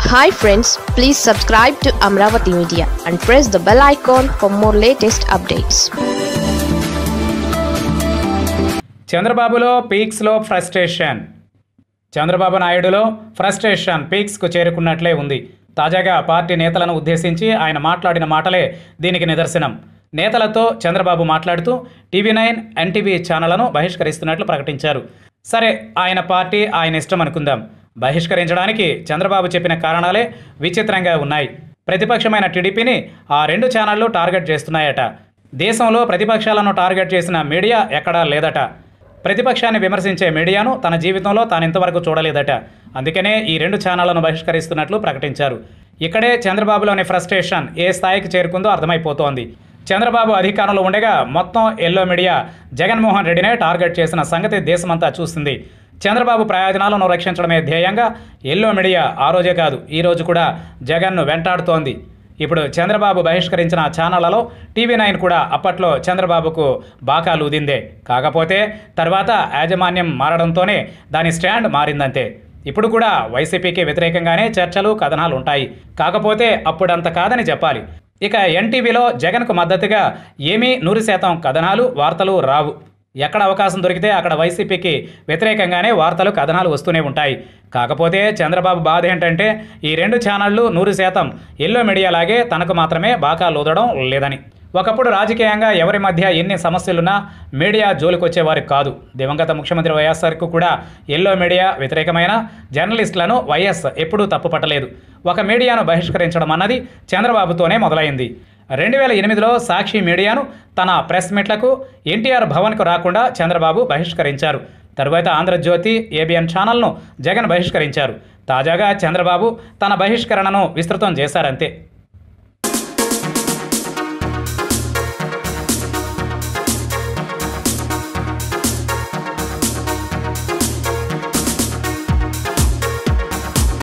Hi friends, please subscribe to Amaravathi Media and press the bell icon for more latest updates. చంద్రబాబులో పీక్స్లో frustration. Chandrababu నాయుడులో frustration పీక్స్కు చేరుకున్నట్లే ఉంది. తాజాగా పార్టీ నేతలను ఉద్దేశించి ఆయన మాట్లాడిన మాటలే దీనికి నిదర్శనం. నేతలతో చంద్రబాబు మాట్లాడుతూ టీవీ9, ఎన్టీవీ ఛానళ్లను బహిష్కరిస్తున్నట్లు ప్రకటించారు. సరే, ఆయన పార్టీ ఆయన ఇష్టం అనుకుందాం. బహిష్కరించడానికి చంద్రబాబు చెప్పిన కారణాలే విచిత్రంగా ఉన్నాయి. ప్రతిపక్షమైన టీడీపీని ఆ రెండు ఛానళ్లు టార్గెట్ చేస్తున్నాయట. దేశంలో ప్రతిపక్షాలను టార్గెట్ చేసిన మీడియా ఎక్కడా లేదట. ప్రతిపక్షాన్ని విమర్శించే మీడియాను తన జీవితంలో తాను ఇంతవరకు చూడలేదట. అందుకనే ఈ రెండు ఛానళ్లను బహిష్కరిస్తున్నట్లు ప్రకటించారు. ఇక్కడే చంద్రబాబులోని ఫ్రస్ట్రేషన్ ఏ స్థాయికి చేరుకుందో అర్థమైపోతోంది. చంద్రబాబు అధికారంలో ఉండగా మొత్తం ఎల్లో మీడియా జగన్మోహన్ రెడ్డినే టార్గెట్ చేసిన సంగతి దేశమంతా చూసింది. చంద్రబాబు ప్రయోజనాలను రక్షించడమే ధ్యేయంగా ఎల్లో మీడియా ఆ రోజే కాదు, ఈ రోజు కూడా జగన్ను వెంటాడుతోంది. ఇప్పుడు చంద్రబాబు బహిష్కరించిన ఛానళ్లలో టీవీ9 కూడా అప్పట్లో చంద్రబాబుకు బాకాలు ఊదిందే. కాకపోతే తర్వాత యాజమాన్యం మారడంతోనే దాని స్టాండ్ మారిందంతే. ఇప్పుడు కూడా వైసీపీకి వ్యతిరేకంగానే చర్చలు, కథనాలు ఉంటాయి. కాకపోతే అప్పుడంత కాదని చెప్పాలి. ఇక ఎన్టీవీలో జగన్కు మద్దతుగా ఏమీ 100% కథనాలు, వార్తలు రావు. ఎక్కడ అవకాశం దొరికితే అక్కడ వైసీపీకి వ్యతిరేకంగానే వార్తలు, కథనాలు వస్తూనే ఉంటాయి. కాకపోతే చంద్రబాబు బాధ ఏంటంటే ఈ రెండు ఛానళ్లు 100% ఎల్లో మీడియాలాగే తనకు మాత్రమే బాకాలు ఊదడం లేదని. ఒకప్పుడు రాజకీయంగా ఎవరి మధ్య ఎన్ని సమస్యలున్నా మీడియా జోలికొచ్చేవారు కాదు. దివంగత ముఖ్యమంత్రి వైఎస్ఆర్కు కూడా ఎల్లో మీడియా వ్యతిరేకమైన జర్నలిస్టులను వైఎస్ ఎప్పుడూ తప్పుపట్టలేదు. ఒక మీడియాను బహిష్కరించడం అన్నది చంద్రబాబుతోనే మొదలైంది. 2008లో సాక్షి మీడియాను తన ప్రెస్ మీట్లకు, ఎన్టీఆర్ భవన్కు రాకుండా చంద్రబాబు బహిష్కరించారు. తరువాత ఆంధ్రజ్యోతి, ఏబిఎన్ ఛానల్ను జగన్ బహిష్కరించారు. తాజాగా చంద్రబాబు తన బహిష్కరణను విస్తృతం చేశారంతే.